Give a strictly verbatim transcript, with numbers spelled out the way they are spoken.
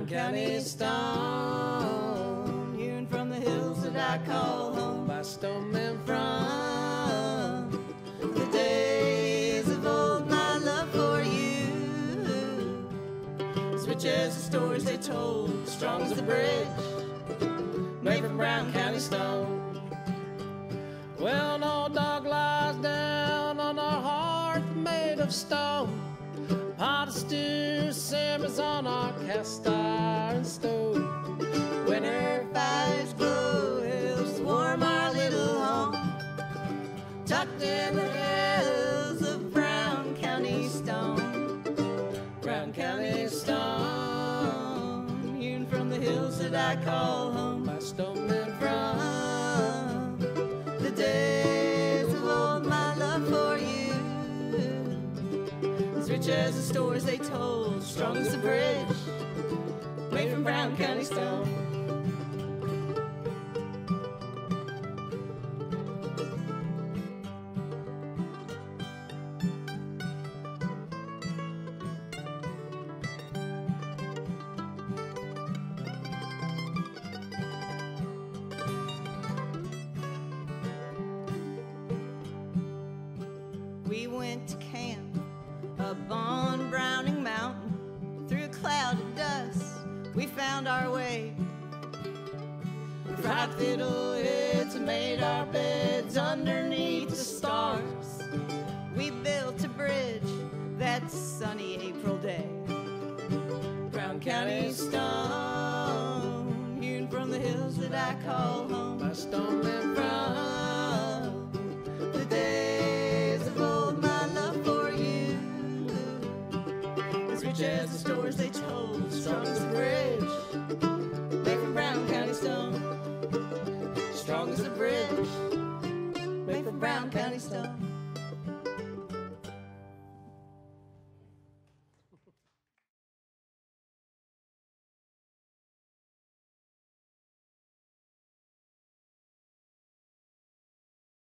Brown County stone, hewn from the hills that I call home, by stonemen from the days of old. My love for you, as rich as the stories they told, strong as a bridge made from Brown County stone. Well, no dog lies down on a hearth made of stone. Pot of stew simmers on our cast iron stove. Winter fires glow, helps warm our little home, tucked in the hills of Brown County stone. Brown County stone, hewn from the hills that I call home, by stonemen from the days of old. My love for you, as rich as the stories they told, strong as a bridge made from Brown County stone. We went to camp up on Browning Mountain. Through a cloud of dust we found our way. We fried fiddleheads and made our beds underneath the stars. We built a bridge that sunny April day. Brown County stone, hewn from the hills that I call home, by stonemen from the days of old. My love for you, as rich as the stories they told, strong as a bridge made from Brown County stone. Strong as a bridge made from Brown County stone.